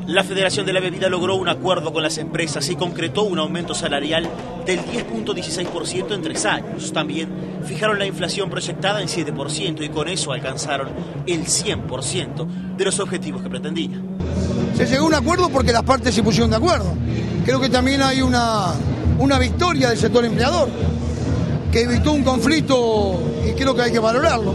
La Federación de la Bebida logró un acuerdo con las empresas y concretó un aumento salarial del 10.16% en 3 años. También fijaron la inflación proyectada en 7% y con eso alcanzaron el 100% de los objetivos que pretendían. Se llegó a un acuerdo porque las partes se pusieron de acuerdo. Creo que también hay una victoria del sector empleador, que evitó un conflicto y creo que hay que valorarlo.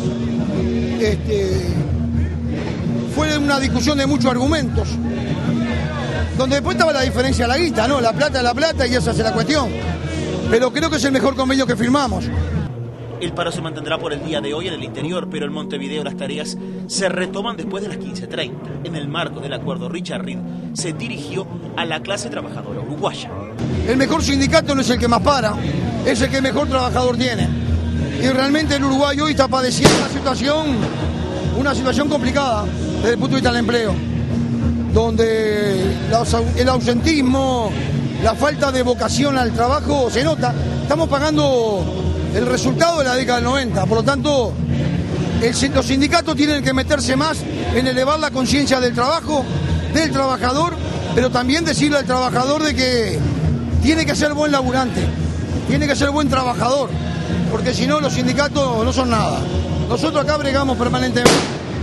Fue una discusión de muchos argumentos, donde después estaba la diferencia de la guita, ¿no? La plata es la plata y esa es la cuestión. Pero creo que es el mejor convenio que firmamos. El paro se mantendrá por el día de hoy en el interior, pero en Montevideo las tareas se retoman después de las 15:30. En el marco del acuerdo, Richard Reed se dirigió a la clase trabajadora uruguaya. El mejor sindicato no es el que más para, es el que mejor trabajador tiene. Y realmente el Uruguay hoy está padeciendo una situación complicada desde el punto de vista del empleo, donde el ausentismo, la falta de vocación al trabajo se nota. Estamos pagando el resultado de la década del 90, por lo tanto los sindicatos tienen que meterse más en elevar la conciencia del trabajo, del trabajador, pero también decirle al trabajador de que tiene que ser buen laburante, tiene que ser buen trabajador, porque si no los sindicatos no son nada. Nosotros acá bregamos permanentemente,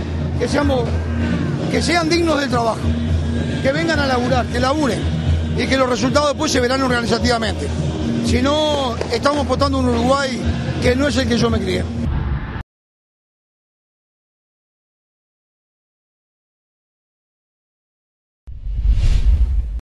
que sean dignos del trabajo, que vengan a laburar, que laburen y que los resultados después se verán organizativamente. Si no, estamos apostando un Uruguay que no es el que yo me crié.